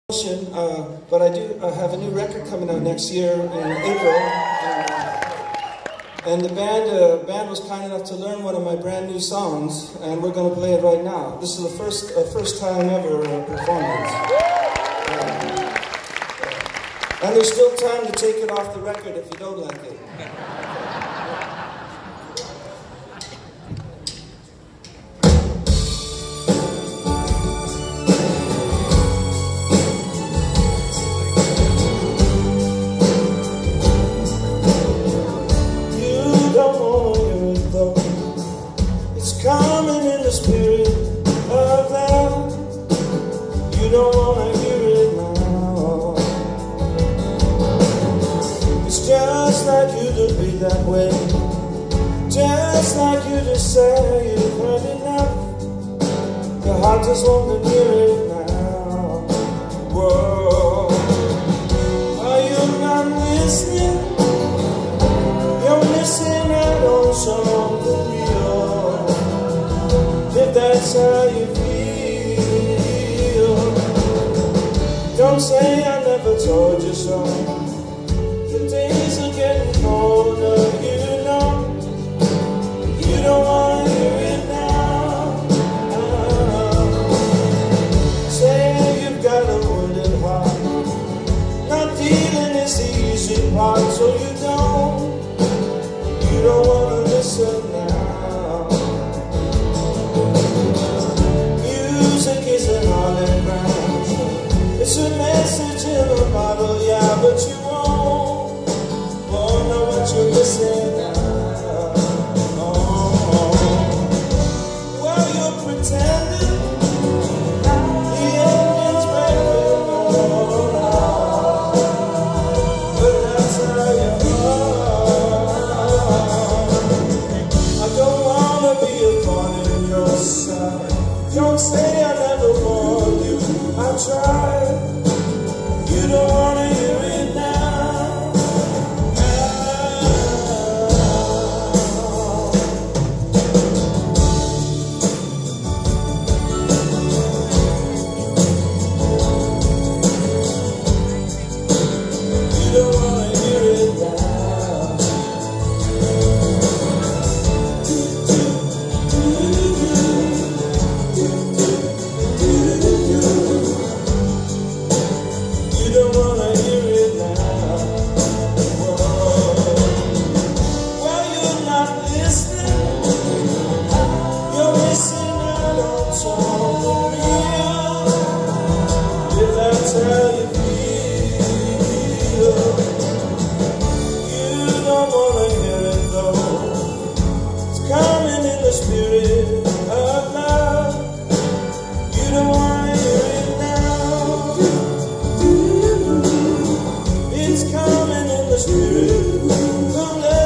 But I do have a new record coming out next year in April, and the band was kind enough to learn one of my brand new songs, and we're going to play it right now. This is the first time ever performance, and there's still time to take it off the record if you don't like it. Coming in the spirit of love. You don't wanna hear it now. It's just like you to be that way, just like you to say you've heard enough. Your heart just won't hear it now. Whoa, are you not listening? You're missing out on something real. If that's how you feel, don't say I never told you so. The days are getting colder, you know. You don't want to hear it now. Say you've got a wounded heart, not dealing is the easy part, so you don't want to listen now. It's a message in a bottle, yeah, but you won't know what you're missing now. Well, you're pretending the ending's breaking on out, but that's how you are. I don't wanna be a thorn in your side. Don't say I never warned you. I tried. You don't wanna hear it now. You don't wanna hear it now. You don't wanna hear it now. Whoa. Well, you're not listening. You're missing out on something real. If that's how you feel, you don't wanna hear it though. It's coming in the spirit of love. You don't wanna hear it now. It's coming in the spirit of love.